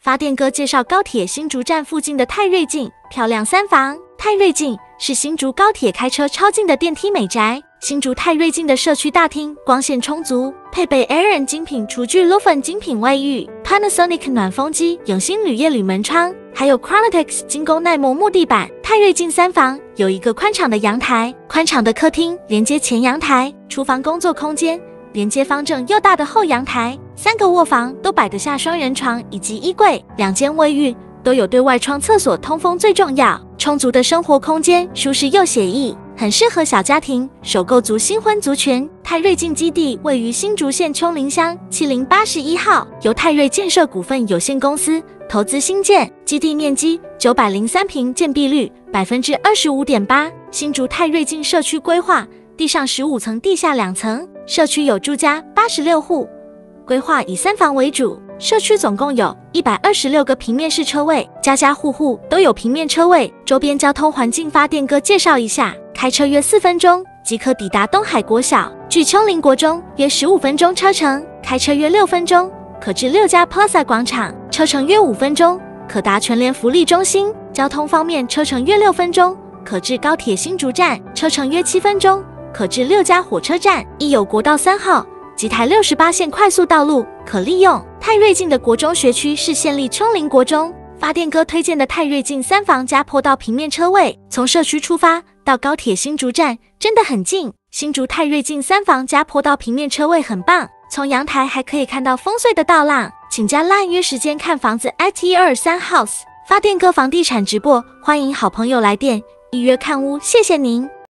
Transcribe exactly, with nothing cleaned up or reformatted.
发电哥介绍高铁新竹站附近的泰瑞境漂亮三房。泰瑞境是新竹高铁开车超近的电梯美宅。新竹泰瑞境的社区大厅光线充足，配备 Aaron 精品厨具、Lufan 精品卫浴、Panasonic 暖风机、永兴铝业铝门窗，还有 Chronitex 精工耐磨木地板。泰瑞境三房有一个宽敞的阳台，宽敞的客厅连接前阳台，厨房工作空间连接方正又大的后阳台，三个卧房都摆得下双人床以及衣柜，两间卫浴都有对外窗厕所，通风最重要。充足的生活空间，舒适又写意，很适合小家庭、首购族、新婚族群。泰瑞境基地位于新竹县丘陵乡七零八十一号，由泰瑞建设股份有限公司投资兴建，基地面积九百零三坪，建蔽率 百分之二十五点八。新竹泰瑞境社区规划，地上十五层，地下两层，社区有住家八十六户，规划以三房为主。社区总共有一百二十六个平面式车位，家家户户都有平面车位。周边交通环境发电哥介绍一下，开车约四分钟即可抵达东海国小，距丘陵国中约十五分钟车程，开车约六分钟可至六家 Plaza 广场，车程约五分钟可达全联福利中心。交通方面，车程约六分钟可至高铁新竹站，车程约七分钟可至六家火车站，亦有国道三号及台六十八线快速道路可利用。泰瑞境的国中学区是县立丘陵国中。发电哥推荐的泰瑞境三房加坡道平面车位，从社区出发到高铁新竹站真的很近。新竹泰瑞境三房加坡道平面车位很棒，从阳台还可以看到丰穗的道浪。请加 LINE 约时间看房子 at 一二三 house。发电哥房地产直播，欢迎好朋友来电预约看屋，谢谢您。